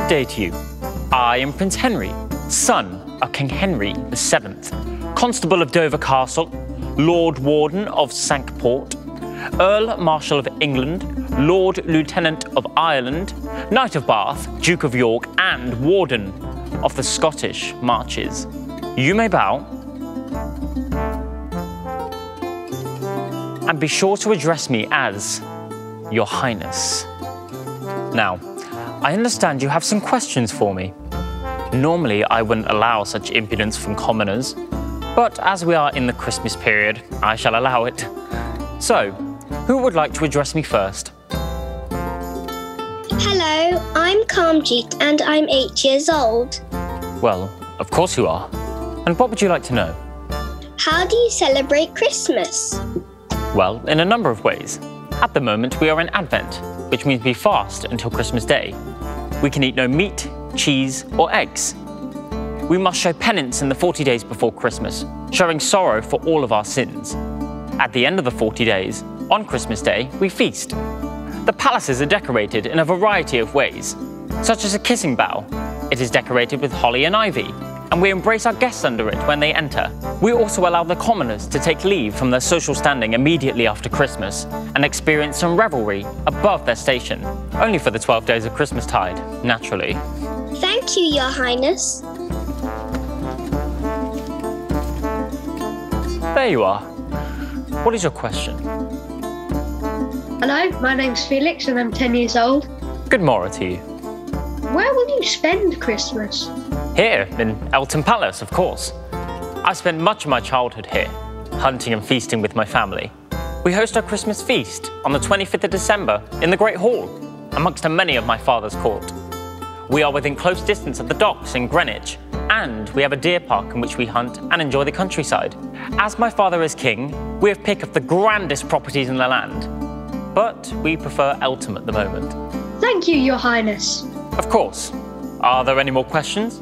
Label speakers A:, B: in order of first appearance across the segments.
A: day to you. I am Prince Henry, son of King Henry VII, Constable of Dover Castle, Lord Warden of Cinque-Port, Earl Marshal of England, Lord Lieutenant of Ireland, Knight of Bath, Duke of York, and Warden of the Scottish Marches. You may bow. And be sure to address me as Your Highness. Now, I understand you have some questions for me. Normally, I wouldn't allow such impudence from commoners, but as we are in the Christmas period, I shall allow it. So, who would like to address me first?
B: Hello, I'm Kamjit and I'm 8 years old.
A: Well, of course you are. And what would you like to know?
B: How do you celebrate Christmas?
A: Well, in a number of ways. At the moment, we are in Advent, which means we fast until Christmas Day. We can eat no meat, cheese, or eggs. We must show penance in the 40 days before Christmas, showing sorrow for all of our sins. At the end of the 40 days, on Christmas Day, we feast. The palaces are decorated in a variety of ways, such as a kissing bough. It is decorated with holly and ivy, and we embrace our guests under it when they enter. We also allow the commoners to take leave from their social standing immediately after Christmas and experience some revelry above their station, only for the 12 days of Christmastide, naturally.
B: Thank you, Your Highness.
A: There you are. What is your question?
C: Hello, my name's Felix and I'm 10 years old.
A: Good morrow to you.
C: Where will you spend Christmas?
A: Here, in Eltham Palace, of course. I spent much of my childhood here, hunting and feasting with my family. We host our Christmas feast on the 25th of December in the Great Hall, amongst many of my father's court. We are within close distance of the docks in Greenwich, and we have a deer park in which we hunt and enjoy the countryside. As my father is king, we have picked up the grandest properties in the land, but we prefer Eltham at the moment.
C: Thank you, Your Highness.
A: Of course. Are there any more questions?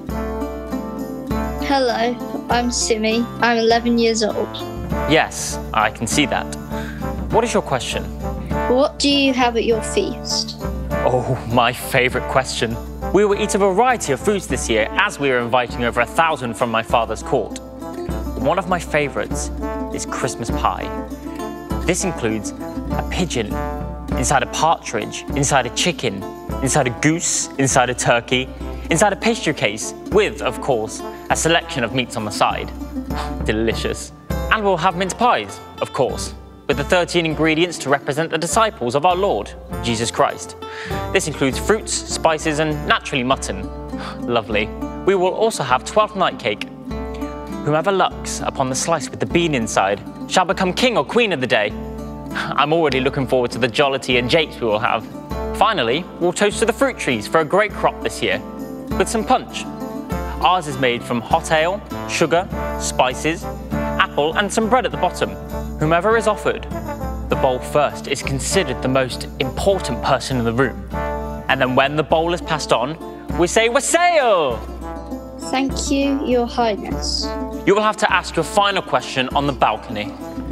D: Hello, I'm Simi. I'm 11 years old.
A: Yes, I can see that. What is your question?
D: What do you have at your feast?
A: Oh, my favourite question. We will eat a variety of foods this year as we are inviting over 1,000 from my father's court. One of my favourites is Christmas pie. This includes a pigeon, inside a partridge, inside a chicken, inside a goose, inside a turkey, inside a pastry case with, of course, a selection of meats on the side. Delicious. And we'll have mince pies, of course, with the 13 ingredients to represent the disciples of our Lord, Jesus Christ. This includes fruits, spices, and naturally mutton. Lovely. We will also have 12th night cake. Whomever lucks upon the slice with the bean inside shall become king or queen of the day. I'm already looking forward to the jollity and japes we will have. Finally, we'll toast to the fruit trees for a great crop this year, with some punch. Ours is made from hot ale, sugar, spices, apple, and some bread at the bottom. Whomever is offered the bowl first is considered the most important person in the room. And then when the bowl is passed on, we say wassail!
D: Thank you, Your Highness.
A: You will have to ask your final question on the balcony.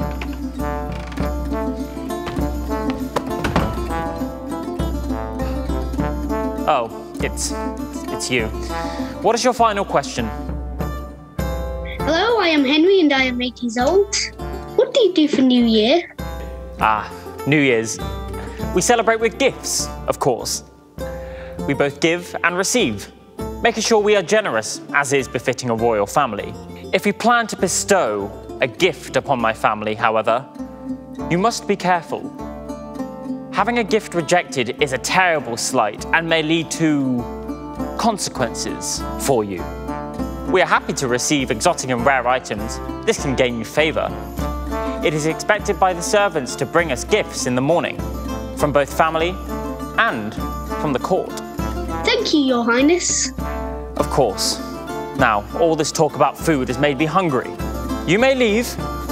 A: Oh, it's you. What is your final question?
C: Hello, I am Henry and I am 8 years old. What do you do for New Year?
A: Ah, New Year's. We celebrate with gifts, of course. We both give and receive, making sure we are generous, as is befitting a royal family. If you plan to bestow a gift upon my family, however, you must be careful. Having a gift rejected is a terrible slight and may lead to consequences for you. We are happy to receive exotic and rare items. This can gain you favour. It is expected by the servants to bring us gifts in the morning, from both family and from the court.
C: Thank you, Your Highness.
A: Of course. Now, all this talk about food has made me hungry. You may leave,